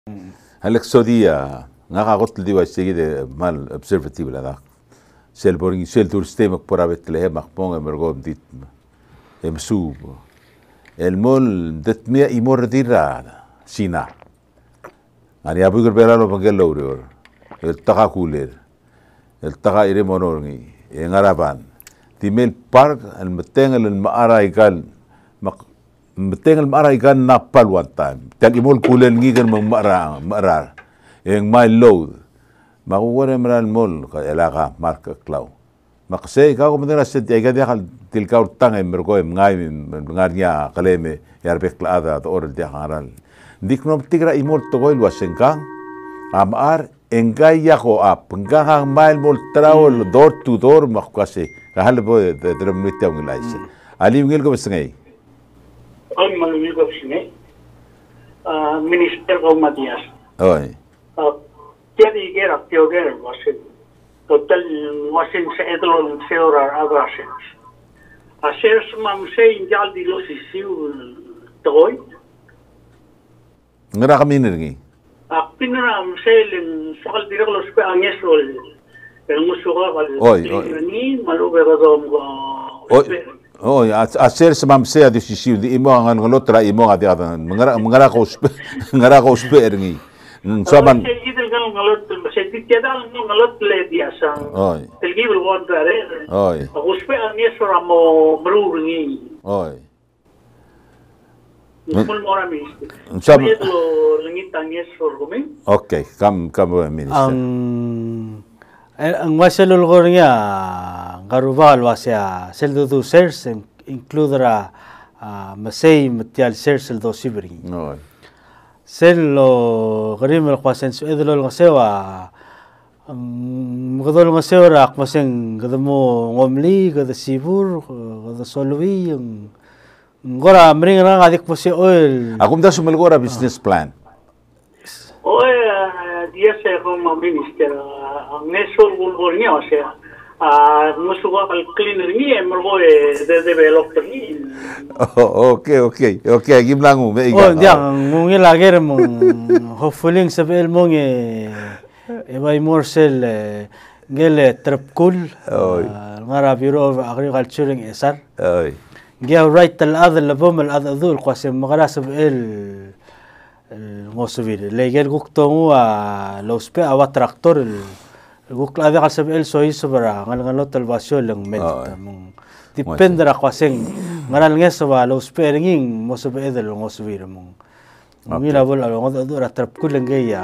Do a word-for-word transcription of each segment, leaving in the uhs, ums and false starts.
هلك السعودية ناقا قلت لي واش تيجي مال observative هذاك سيل بورين سيل دور ستيمك برابط له مخبون مرغوب ديت مسوب المول دت مية يمر ديرا سينا يعني ابو يقول بلالو بنقول له التقا كولير التقا إيري مونورني ينغرابان تيميل بارك المتنغل المقارا يقال متنغل المقارا يقال نابال وان تايم تاك يمول كولير نيجن من مقرا مقرار ين ماي لود ما هو مرا المول علاقة مارك كلاو ما قسي كاو مدير السد يقعد يخل تلقاو التانغ مرقوي مغاي من غارنيا قليمة يربك الأذى تور دي خارال ديك نوم تقرأ يمول تقول واشنكان am ar engai yako ap engai mail mol travel door to door makasi kahal bo drum nitya ngilais ali ngil ko besngai ay malungil ko besngai minister ko matias oi jadi gera teogera wasin total wasin se edlon seora agrasin aser smam se injal di lo sisiu toy ngara kami ngi Pinram sailing sakal direk los pe anges rol. Pero musuka kal. Oy, oy. Ni malube ka dom ko. Oy. Oy, aser semam se adi sisiu di imo ngan ngolotra imo adi ada mengara mengara ko uspe mengara ko uspe erngi. Saban. Idil kan ngalot se tiada ngalot le dia sa. Oy. Telgi bel won dare. Oy. Uspe anges ramo mrurni. Oy. Mukul mora minister. Sab. Itu langit anges sorgumi. Okay, kam kam minister. Ang ang wasalul gornya garubal wasya seldo do sers includera masay material sers seldo sibri. Oy. Sello garim el qasen edlo ngasewa ang gadol ngasewa rak maseng gadamo ngomli gada sibur gada solwi ang Gora mering na adik mo si oil. Ako mda sumel gora business plan. Oh, dia saya como minister. Ang nesol bulgor niya siya. Ah, musuka kal cleaner niya mergo de developer ni. Oh, okay, okay. Okay, gimlang mo. Oh, dia ngungi lager mo hopefully sa bel mo nge ebay morsel ngele trapkul. Ngara Bureau of Agriculture ng Esar. Oy. جاء رايت الأذى اللي بوم الأذى ذول قاسم مغراسب ال الموسويل اللي جال قطعه هو لو سبع أو تراكتور القط هذا قاسم ال سوي سبرا غل غلط الباسيول لهم ملت من depende ra قاسم غرال نجسوا لو سبع رجين موسوي إذا الموسويل من ميلا بول على غض ذول ترب كل جاية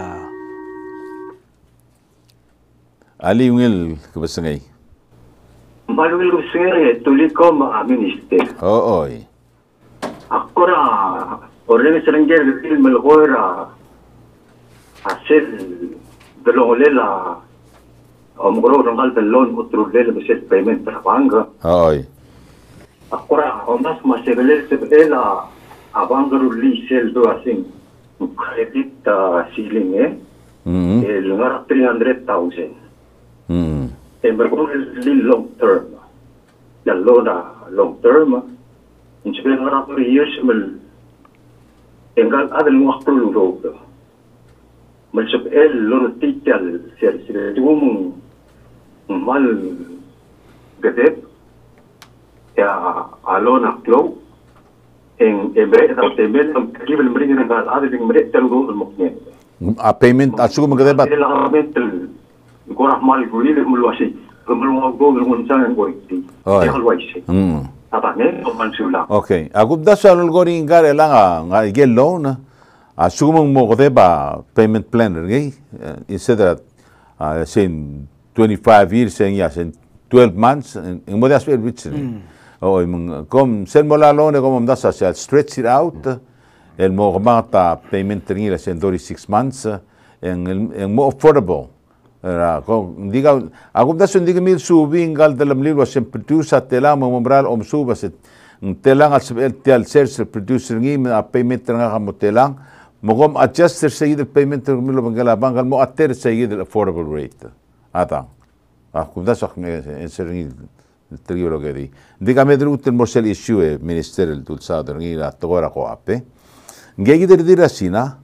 علي ويل كبسنجي Malungil ko singere tulit ko mga minister. Oo, oy. Ako ra, orang serangger il malgora hasil dalong lela omgro rangal dalon utro lela beses payment trabanga. Oy. Ako ra, omas masegale sebela abangro lisel do asing credit ceiling eh. Mm. El ngar three hundred thousand. Mm. And we're going to long term. The loan long term. In Spain, we're going to years. And God, other than what to do. But so, el loan title, seriously, the woman, mal, gadget, ya, alone a cloak, and a bed of the bed of given bringing and other than break the gold mukne. A payment, asuko magade ba? Korang mal guli le mulwasi, kemeluar go dengan jangan goriti. Dia halwasi. Hmm. Apa ni? Oman sulah. Okay. Aku dah soal gori ingar elang ah gel loan. Asuko mo magade ba payment plan lagi? Instead of uh, saying twenty-five years, saying yes, in twelve months, in mo das well which ni. Oh, kom sen mo la loan kom mo das sa stretch it out. El mo kamata payment lagi la sen thirty-six months. En en more affordable. Diga, ako da sun diga mil subing gal dalam lilo sem producer tela mo mombral om suba set telang at sel tel sales producer ngi a payment nga ka mo telang mo gom adjuster sa yid payment ng milo bangala bangal mo atter sa yid affordable rate ata ako da sak me enserni trio lo gedi diga me drut el morsel issue ministerial tul sadr ngi la togora ko ape ngegi der dira sina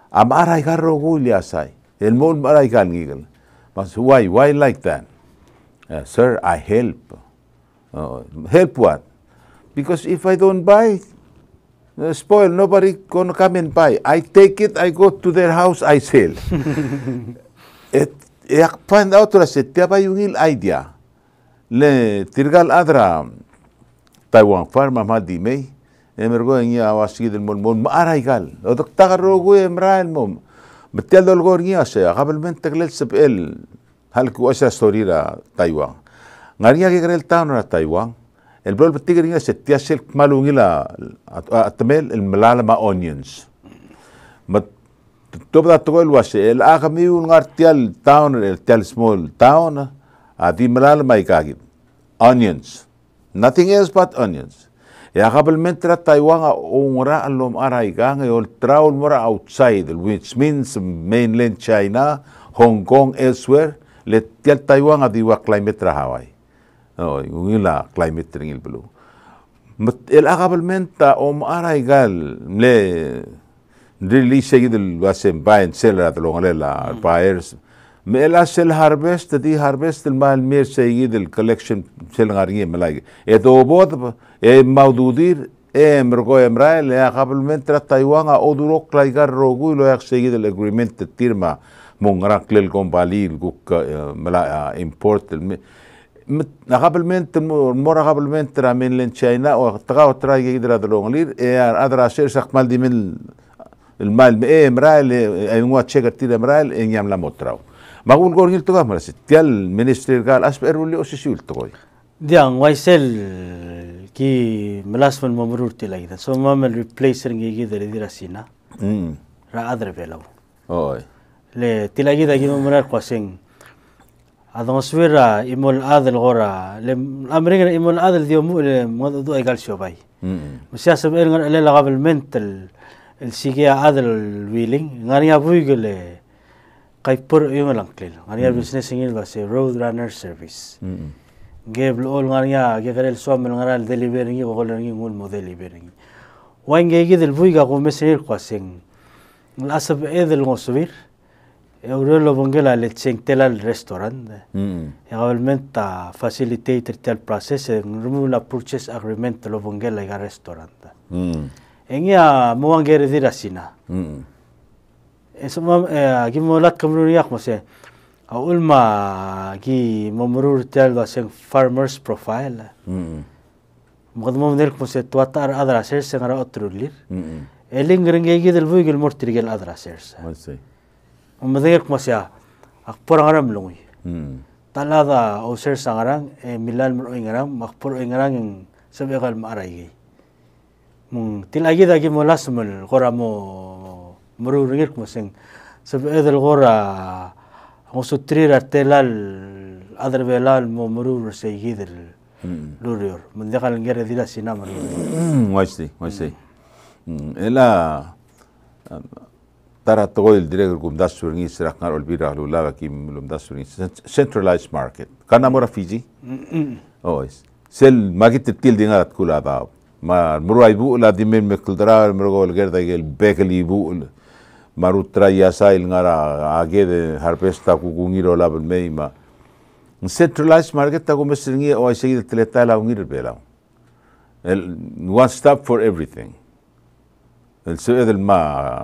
am aray garro gulia sai el mon aray kan ngigel mas why why like that uh, sir I help uh, help what because if I don't buy uh, spoil nobody gonna come and buy I take it I go to their house I sell et yak find out la set pa yung idea le tirgal adra Taiwan farma ma di may emergo ngia wasigi del mon mon aray gal o dokta rogo emrael mom betel dol gorngia se qabel men teglel sebel hal ku asa storira Taiwan ngaria que el town na Taiwan el bol betigringa se tiasel malungila atmel el malala ma onions mat toda todo el wase el agami un artial town el tel small town adi malala ma ikagit onions nothing else but onions ya qabel mentra Taiwan ungra alom araigang ol travel mora outside which means mainland China Hong Kong elsewhere let tel Taiwan adiwa climate ra Hawaii oh ngila climate ringil belu el qabel menta om araigal le release gidel wasem buy and sell at longalela buyers me la sell harvest di harvest el mal mer seguid el collection sell ngaringe malay edo bod e maududir e mergo emrael e qabel mentra Taiwan o duro klaigar rogu lo yak seguid el agreement tirma mongra klel kombalil guk mala import qabel ment mora qabel mentra mainland China o taga tra gidra de longalir e adra ser sakmal di min المال ايه امرال ايوا تشيكر تي امرال ان يعمل موتراو ما اقول غورنيل تو غامر تيال مينستري قال اسبر ولي اوسيسيول توي ديان وايسل كي ملاسفن ممرور تلاقي سو ما مل ريبليسرنج يجي دري راسينا امم را ادر بيلو اوي le تلاقي دا كي ممرار قاسين هذا مسويرا يمول ادل غورا الامريكان يمول ادل ديو مو دو ايغال شو باي امم مسياسه بيرغن لا قبل منتل السيجيا هذا الويلينج غانيا بويغل قايبر يوم لانكليل غانيا بزنس انجل بس رود رانر سيرفيس جيب الاول غانيا جيغل سوم من غرال ديليفرينج وغولرينج مول موديليفرينج وين جاي جد الفويغا قو مسير قاسين للاسف اذ المصوير يورلو بونجلا لتسين تلا الريستوران يا قبل منتا فاسيليتيتر تال بروسيس ريموف لا بورتشيس اجريمنت لو بونجلا يا ريستوران Engia muang gere dira sina. Hmm. Eso mam gi molat kamrun yak mose. Aulma gi momrur tel da sen farmers profile. Hmm. Mugad mom del mose tuatar adra ser sen ara otrulir. Hmm. Eling ringe gi del vuigel mortrigel adra ser. Mose. Um del mose akpor ngaram lungi. Hmm. Talada o ser sangarang e milal mo ingarang makpor ingarang sabegal maray. mung tilagi da gi molas mul gora mo mururigir musing sab edel gora musutrir telal adar belal mo murur segidel lurior mun degal ngere dira sinama wasti wasti ela tara toil direct gum dasur ngi sirak ngar olbira lula ki lum dasur centralized market kana mora Fiji oh sel magit til dingat kula da ما مروي بو لا ديمين مكلدرا مرغول غيردا گيل بيكلي بو ماروترا ياسايل غارا اگه هاربستا كوغيرو لا بالميما centralized market تا كوم سينغي او سيد تلتا لا غير بلا one stop for everything السيد الما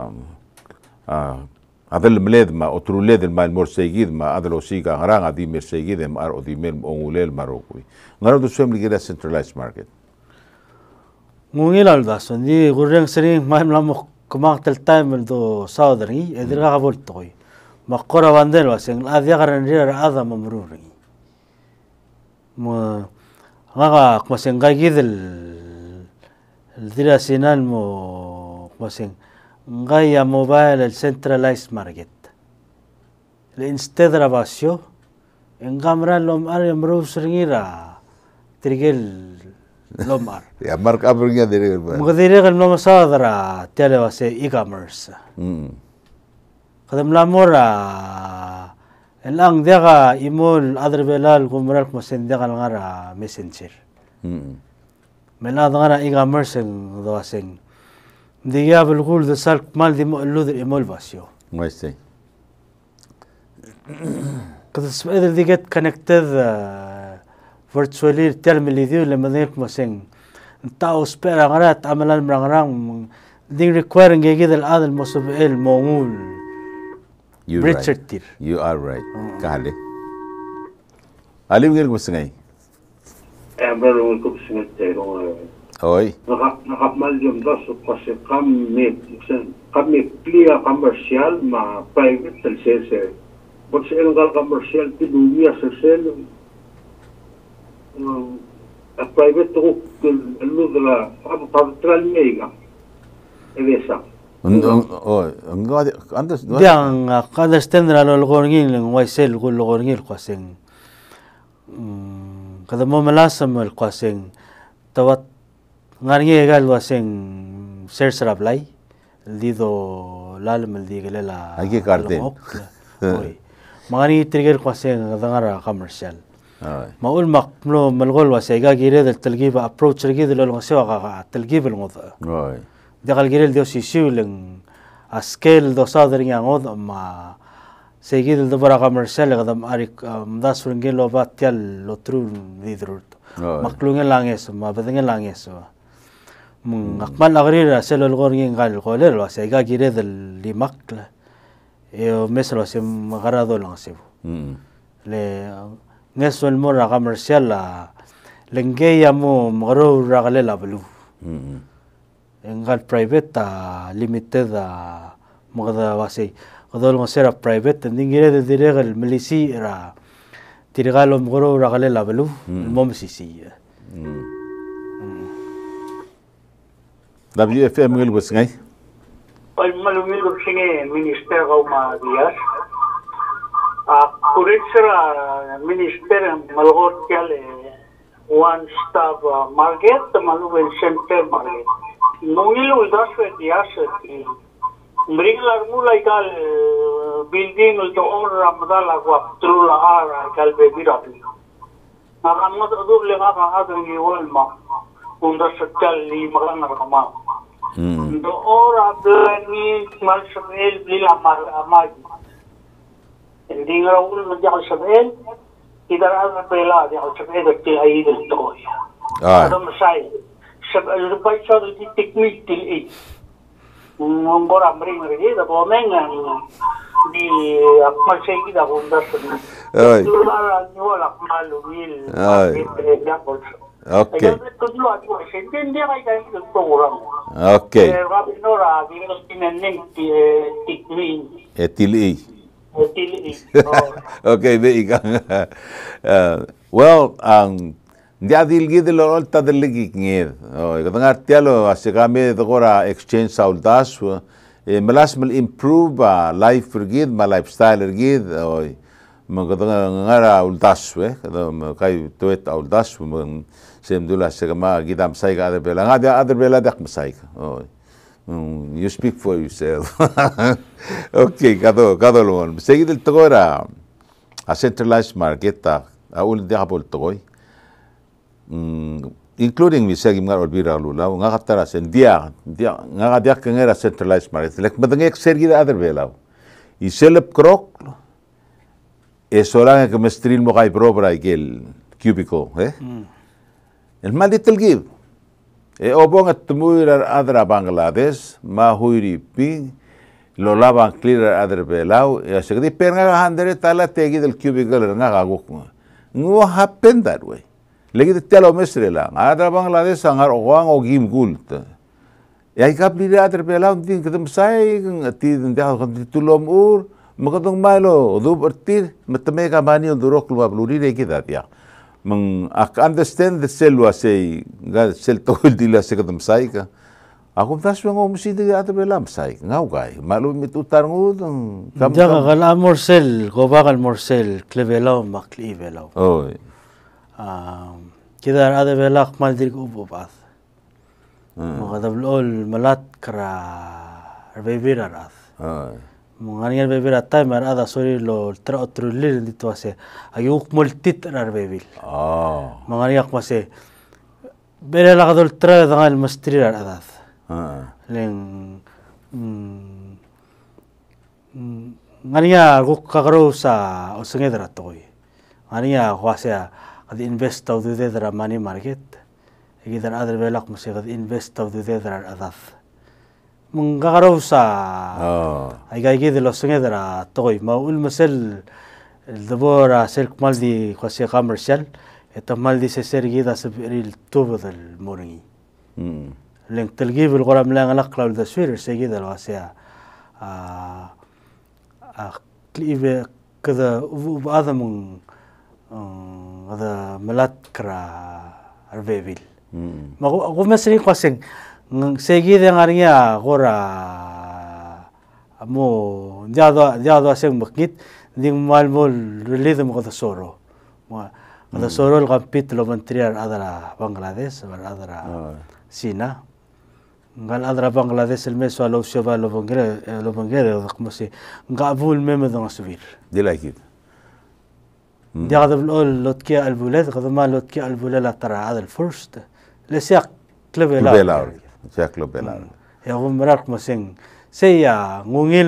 هذا الملاد ما اوترولاد الما المرسيجيد ما هذا لو سيغا غرا دي مرسيجيد ام ار او دي ميل اونوليل ماروكوي غارو دو سوم ليغا centralized market mungilal da so ni gureng sering maim lamok kumak tel time do saudari edirga gabol toy makora bandel waseng adia garan rir ada mamruri mo ngaga kwaseng gagidel dira sinan mo kwaseng ngaya mobile centralized market le instead rabasyo engamra lom are mru sringira trigel lomar ya mark abringa dire mugdire gal no masadra tele wase e-commerce mm kadam lamora elang dega imol adr belal gumral mosen dega ngara messenger mm mela ngara e-commerce do waseng Dia belgul de sal mal di mo de emolvasio. ما يستي Kada sebenarnya dia get connected uh, virtually tel milidio le manik masing. Tao spera ngarat amalan merang-rang ding require ngegi del adal mosub el mongul. You Richard right. tir. You are right. Kahali. Ali ngel gusengai. Eh, baru untuk singet tero. Oi. Nak nak mal jom das kasi kami kami plia komersial ma private selse. Bot sa engal komersial ti dunia sel. A private to lu dela apa patral mega. Evesa. Oh, enggak anda Yang understand na lo logorngin ng waisel ko logorngil kwasing. Kada mo malasam el kwasing tawat ngarngi egal wasing ser sarablay lido lalam el digelela. Aquí carte. Oi. Mangani trigger kwasing kadangara commercial. Oi. Maul makmlo malgol wasega gire del talgiba approach rigi del lo sewa ka talgib el ngoda. Oi. Dagal gire dio sisiuling a scale do sadring yang od ma seguir el dobara commercial kadam arik mdas fringel lo batial lo tru vidrut. Maklungen langes ma badingen langes. Mung akmal agrira selo lgorngin gal goler wasega gire del limakla. Yo meslo se magarado lang sebo. Le ngeso el mora comercial la lengeya mo magro ragale la blu. Engal private ta limited a magda wasi. Kadol ngo sera private ndingire de diregal milisi ra tirigalo magro ragale la blu mom sisi. W F M ngel gusengai. Ay malumil singe minister ko ma dias. Ah, kuritsara minister malgot kale one stop market maluwen center market. Mungil udas fe dias ti. Mringlar mulai kal building to or ramadal agwa trula ara kal be birapi. Nakamot adu le nga ka adu ni walma. Unda sakal li magana kama. Do ora blani mal sabel lila mar amag. Hindi nga ul magdial sabel. Idar al pela di al sabel ti ay del toy. Ah. Adam sai. Sabel bay sa di technique til e. Ngora mring ri da bo men di akmal sei da unda sabel. Oi. Ula ni wala malu wil. Ai. Okay. Okay. Etili. Okay, baik. Well, ang dia dilgi de lo alta del ligi ngir. Oh, kadang artialo asigame dogora exchange saudas e melas mel improve life forgid ma lifestyle ergid. Oh, magadang ngara uldas we, kadang kai tuet uldas meng semdula segama gidam sai ga bela ngada other bela dak masai. Oh. You speak for yourself. Okay, kado kado lon. Seguid el togora a centralized market ta aul dia bol togoy. Including mi segi ngar olbira lula nga katara sen dia dia nga dia kengera centralized market. Lek madang ek sergi da other bela. I selep krok e solang ke mestril mo kay probra igel cubicle, eh? El mal ditelgib. E obong at tumuir adra Bangladesh, ma huiri pi, lo laban clear adra belau, e asegdi per nga handere tala tegi del cubicle nga gaguk. Ngo happen that way. Legi de telo mesrela, adra Bangladesh angar oang o gim gult. E ay kapli adra belau din kedem sai ti ndia tulom ur, makadong malo do bertir metemega mani ndurok lu babluri de kidatia. Meng ak understand the selwa say ga sel tol dila se kadam sai ka aku tas ngo musi de ata belam sai ngau gai malu mit utar ngud kam jaga kala morsel ko bakal morsel klevelo maklivelo oh um kida ada belak mal dir ko bas magadab ol malat kra revivir aras oh Mungkin beber atai mar ada sorry lo tra otrulir di tuase ayuk multit rar bebil. Oh. Mungkin yak masih bere la kadol tra dengan mestri rar adas. leng ngania guk kagro sa osengedra toy ngania khwasya qad invest taw dedra money market igidar adar belak musi qad invest taw dedra adaf mun kagro sa ay gaygid lo osengedra toy maul masel الدبورة سلك مالدي خاصية commercial eta maldi se sergida سبريل توبد المورني لين تلقيه بالغرام لان الأقلع التصوير سيجيدا الواسعة كليبه كذا وهذا من هذا ملات كرا رفيفيل ما هو مثلا قاسين سيجيدا غاريا غورا مو جادو جادو سين مكنيت دين مال مول ريليدم قد سورو ما قد سورو الغبيت لو منتريار أدرا بنغلاديش ولا أدرا سينا قال أدرا بنغلاديش المسوا لو شباب لو بنغلا لو بنغلا وقمسي قابول ميمدون سوير دي لا كده دي هذا بالأول لوتكي البولاد قد ما لوتكي البولاد ترى هذا الفرست لسياق كلبيلا كلبيلا سياق كلبيلا يا هم مرق مسين سيا غونيل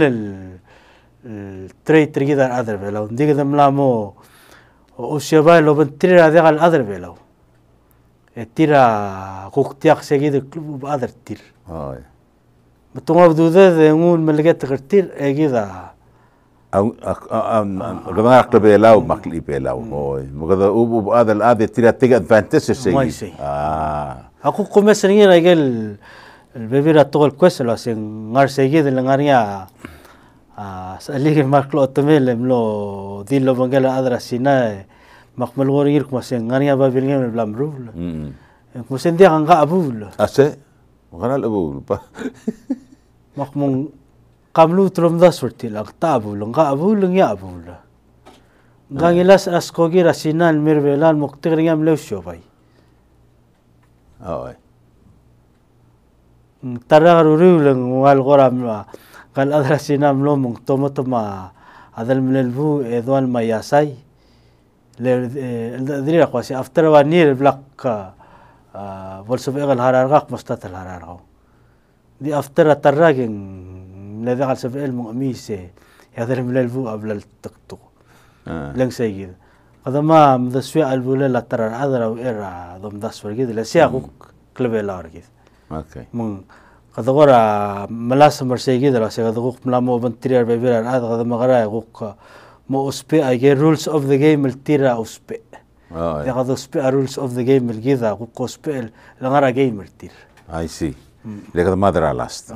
التري تري كده أدرا بيلاو دي كده ملامو وشباب لو بنتري هذا الأدرا بيلاو تيرا كوكتياق سيجيد الكلوب بأدر تير. هاي. بتوما بدو ذا نقول ملقت غرتير أجيدا. أو أم غدا أقلب يلاو مقلي بيلاو. هاي. مقدر أبو بأدر الأدر تيرا تيجي أدفانتس السيجيد. ما يصير. آه. أكو كمسرين رجال البيبيرا تقول كويس لو سين غار سيجيد اللي غاريا آه سأليه ماركلو تميل ملو دي لو بنجلا أدر سينا مقبل غورير كمسين غانيا بابيلين من بلامرول كمسين دي غنقا أبول أسه غنا الأبول مقمون قاملو ترم ذا سورتي لغتا أبول غنقا أبول غنيا أبول غاني لاس أسكوغي راسينان ميربيلان مقتغرين ملو شوباي أوي ترى روريولن والغرام قال أدرسينام ملو مقتومتما هذا الملبو إذوان ما ياساي الدريق واسي أفتر وانير بلاك والسبيق الهرارغاق مستات الهرارغاو دي أفتر التراجن الذي قال سبيق المؤميسي هذا الملبو قبل التقطو لن سيجد هذا ما مدسوي البولة ترى هذا وإيرا ضم دس ورجيد لسياقوك كلبي لارجيد أوكي من قد غورا ملاس مرسيجيد لسي قد غوك ملامو بنتريار بيبيرا هذا قد مغراي غوك مو أسبي أي رولز أوف ذا جيم التيرا أسبي آه يا قد أسبي رولز أوف ذا جيم الجيدا غوك أسبي لغرا جيم التير I see لكن ما درا لاست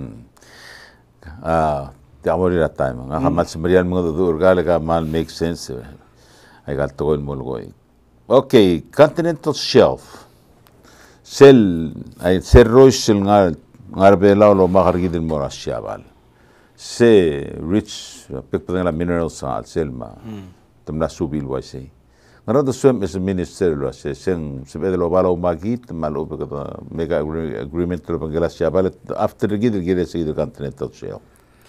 آه تعملي لا تايم أنا خمس مريال من الدور قال لك مال make sense أي قال تقول مولغوي أوكي continental shelf سل أي سل روش الغار غاربيلا لو ما خرجت المورا الشابال سي rich بيكبرين لا minerals على سلما تملا سوبيل واسي نرد سوم اس minister واسي سن سبيد لو بالو ماجيت مالو بكذا ميجا agreement لو بنجلا الشابال after جيد الجيل سيد continental shelf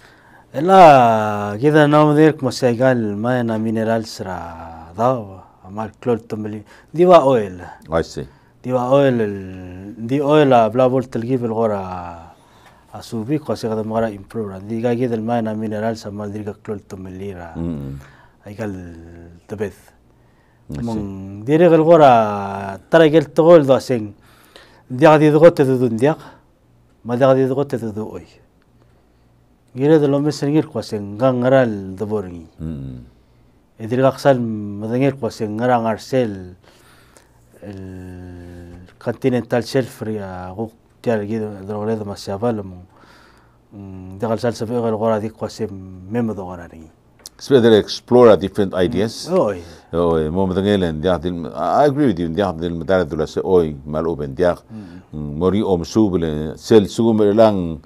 لا كذا نوم ذيك مسيقال ما ينا minerals سرا ضاو مال كلول تملي ديوا اويل واسي ديوا اويل دي اويل بلا بول تلقي بالغورا اسوبي قاسي قد مغرا امبروف دي غا كذا ما ينا minerals مال ديك كلول تملي را اي قال تبث من ديري الغورا ترى قلت تقول ذا سين دي غادي ضغط ذو ديق ما دي غادي ضغط ذو اوي غير لو مسنير قاسين غنغرا الدبورني إذا قصال مدنير قاسين غرا غارسيل الكونتيننتال شيلف يا غوك تيار جيد دروغليد ما سيافالم دخل سال سبيغ الغرا دي قاسين ميمدو غراني Especially explore different ideas. اوي اوي مو مدنيلن دياخ دي I agree with you دياخ دي المدار دولا سي اوي مال اوبن دياخ موري اوم سوبل سيل سوم لان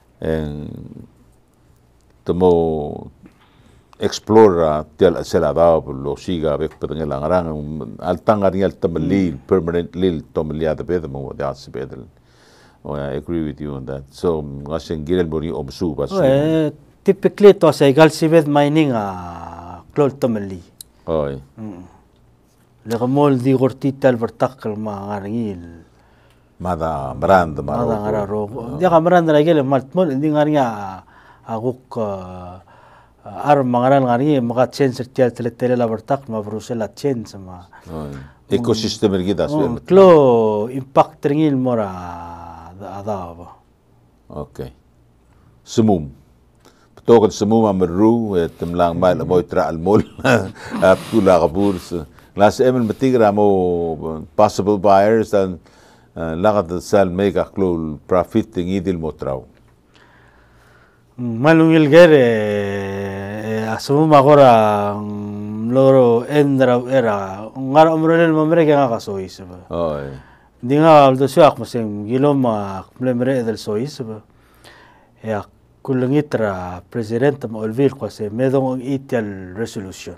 تمو explore تيال سيل داو لو سيغا بك بدن لا غران التان غاريال تملي permanently تملي هذا بيد مو دياخ سبيدل Oh, I agree with you on that. So, ngasen gilel mori omsu bas. Oh, typically to sa igal sibed mining a klol tomeli. Oy. Le gamol di gortita al vertakal ma ngarngil. Mada Miranda Mada Maro. ngara ro. Dia ka Miranda lagi le maltmol hindi ngarinya aguk ar mangaran ngari maka change sertial tele tele la bertak ma Brussels change sama. Ekosistem kita asal. Klo impact ringil mora ada apa. Okay. Semum. Betul semum amru temlang mal mo itra almol. Aptula kaburs. Las emen betigra mo possible buyers dan lagad sal mega klo profit ngidil motraw. Malungil gere asumum agora loro endra era ngara umrel mamre que nga sois ba. Oy. Dinga aldo siak masem giloma mlemre del sois ba. Ya kulungitra presidente ma olvir ko se medong itel resolution.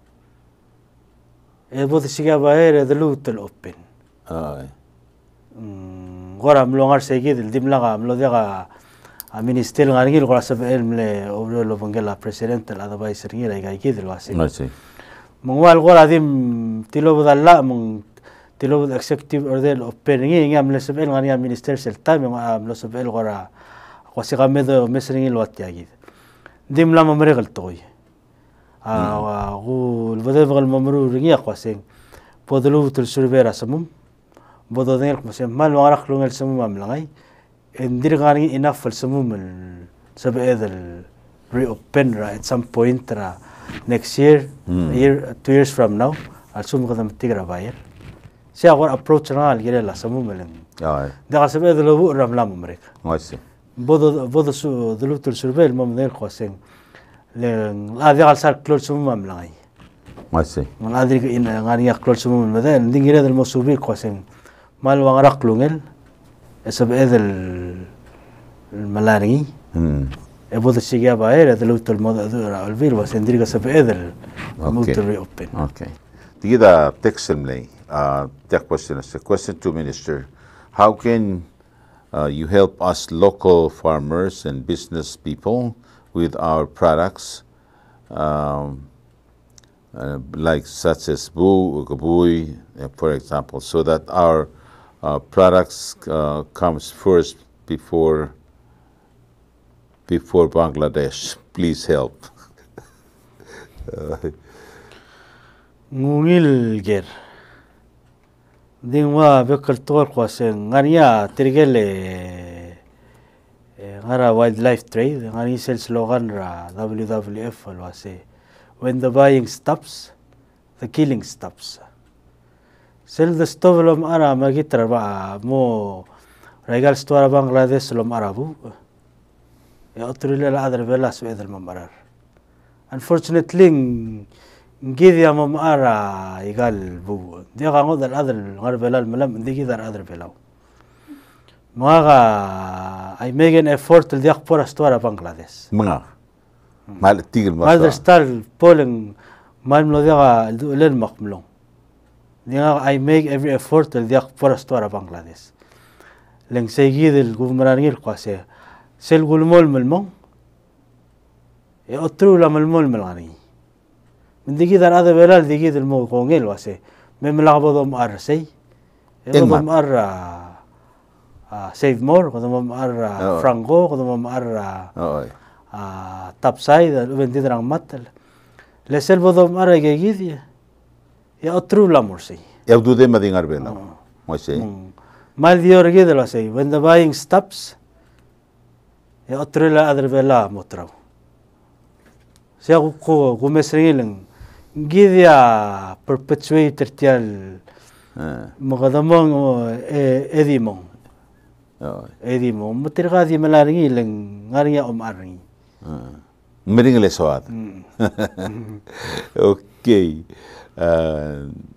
E bod siga ba era de lutel open. Oy. Ngora mlongar segid dimlaga mlodega a minister ngangil ko sa elmle obro lo bangela presidente la advisor ngira ga gidlo asi. Nasi. Mungwal ko adim tilo budalla mung tilo bud executive order open ngi ngam le sabel ngani minister sel time ma lo sabel gora ko si gamedo mesringi lo atiyagid. Dimla mamregal toy. Ah go budebgal mamru ngi aqwasing podlu tul surbera samum bodo dengar masem mal warak lungel samum amlangay. Indir ngani enough fal samum sabe edel reopen ra at some point ra next year Hmm. year two years from now alsum kadam tigra bayar siya ko approach na algere la samum melen Oy. da sabe edel bu ram lam amerik Nasi. bodo bodo su dulutul surbel mom der qoseng le la dia sar klol samum amlangay Nasi. man adri in ngani klol samum madan dingire del mosubi qoseng mal warak lungel sabe edel الملاري Hmm. ابوذ الشيء باير هذا لو الموضوع ذا الفير بس ندير قصب اذر موت ري اوبن Okay. Tigida textimly. Uh, tech question is a question to Minister. How can uh, you help us local farmers and business people with our products, um, uh, like such as boo, gabui, uh, for example, so that our uh, products uh, comes first before before Bangladesh? Please help. uh, ngungil ger dingwa bekal tor kwasen ngania tirgele ngara wildlife trade ngani sel slogan ra W W F alwase when the buying stops the killing stops sel the stovelom ara magitra ba mo regal stora Bangladesh lom arabu ya otrila la adar bela sued al mamarar unfortunately ngidi ya mamara igal bu dia kango dal adar ngar belal malam ndigi dar adar belau maga I make an effort to diak por stora Bangladesh mga mal tigil mal masa star polling mal mlo dia len makmlong dia I make every effort to diak por stora Bangladesh leng segid el gubernangil qase sel gulmol melmong e otru la melmol melani من دقيقة هذا بلال دقيقة المو قونيل واسي من ملعبهم أر سي قدهم أر سيف مور قدهم أر فرانكو قدهم أر تاب سايد وين تدران ماتل لسل بدهم أر جيجيديا يا أترو لا مرسي يبدو ده ما دينار بينا ما شيء ما ديور كده لا سي when the buying stops يا أترو لا أدر بلا مترو سيا كو كو مسريلن Gidia perpetuator tial magadamong edimong edimong matirgadi malaringi lang ngariya umaringi mering le soat okay uh,